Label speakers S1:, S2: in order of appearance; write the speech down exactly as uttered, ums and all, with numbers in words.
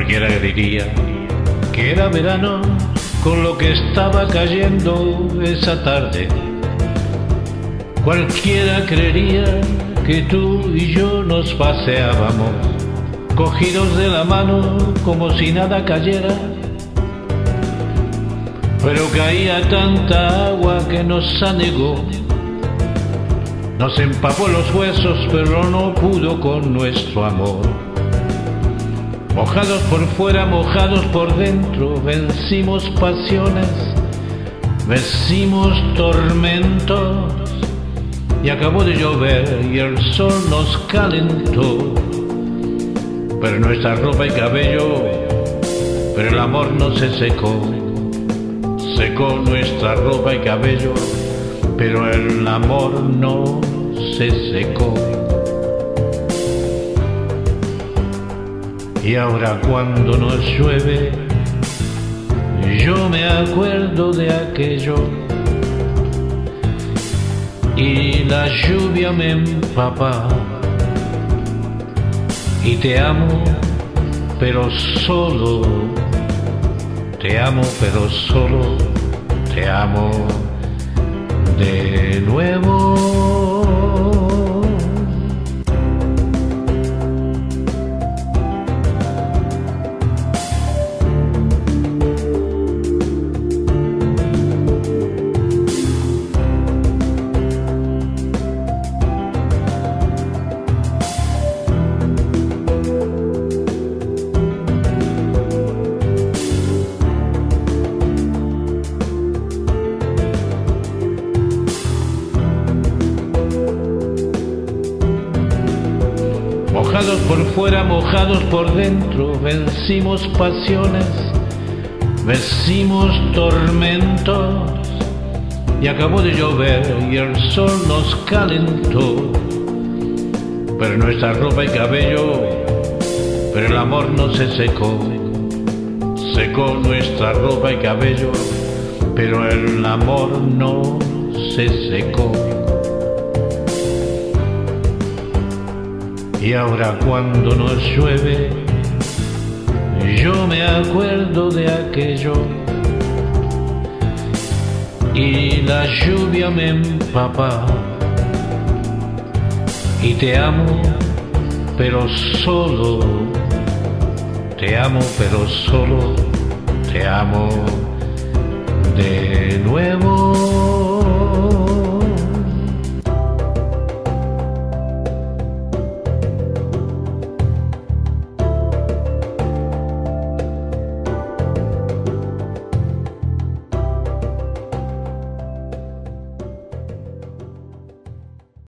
S1: Cualquiera diría que era verano con lo que estaba cayendo esa tarde. Cualquiera creería que tú y yo nos paseábamos, cogidos de la mano como si nada cayera. Pero caía tanta agua que nos anegó, nos empapó los huesos, pero no pudo con nuestro amor. Mojados por fuera, mojados por dentro, vencimos pasiones, vencimos tormentos, y acabó de llover y el sol nos calentó. Pero nuestra ropa y cabello, pero el amor no se secó. Secó nuestra ropa y cabello, pero el amor no se secó. Y ahora cuando nos llueve, yo me acuerdo de aquello, y la lluvia me empapa, y te amo, pero solo, te amo, pero solo, te amo de nuevo. Mojados por fuera, mojados por dentro, vencimos pasiones, vencimos tormentos, y acabó de llover y el sol nos calentó. Pero nuestra ropa y cabello, pero el amor no se secó. Secó nuestra ropa y cabello, pero el amor no se secó. Y ahora cuando nos llueve, yo me acuerdo de aquello, y la lluvia me empapa, y te amo, pero solo, te amo, pero solo, te amo de nuevo.